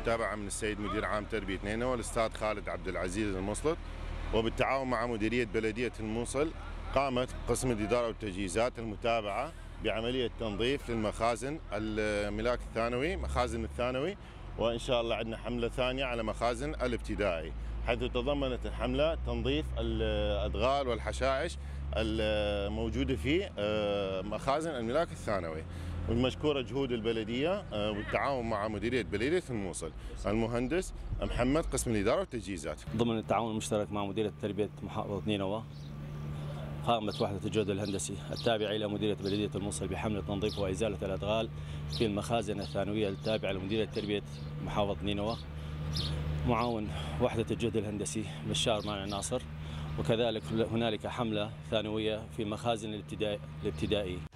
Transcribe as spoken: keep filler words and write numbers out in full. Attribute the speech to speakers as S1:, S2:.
S1: متابعة من السيد مدير عام تربية نينوى الأستاذ خالد عبد العزيز المسلط، وبالتعاون مع مديرية بلدية الموصل قامت قسم الإدارة والتجهيزات المتابعة بعملية تنظيف للمخازن الملاك الثانوي، مخازن الثانوي، وإن شاء الله عندنا حملة ثانية على مخازن الابتدائي، حيث تضمنت الحملة تنظيف الأدغال والحشائش الموجودة في مخازن الملاك الثانوي. والمشكورة جهود البلدية بالتعاون مع مديرية بلدية الموصل، المهندس محمد قسم الإدارة والتجهيزات.
S2: ضمن التعاون المشترك مع مديرية تربية محافظة نينوى، قامت وحدة الجهد الهندسي التابعة إلى مديرية بلدية الموصل بحملة تنظيف وإزالة الأدغال في المخازن الثانوية التابعة لمديرية تربية محافظة نينوى، معاون وحدة الجهد الهندسي بشار مانع ناصر. وكذلك هنالك حملة ثانوية في المخازن الابتدائية.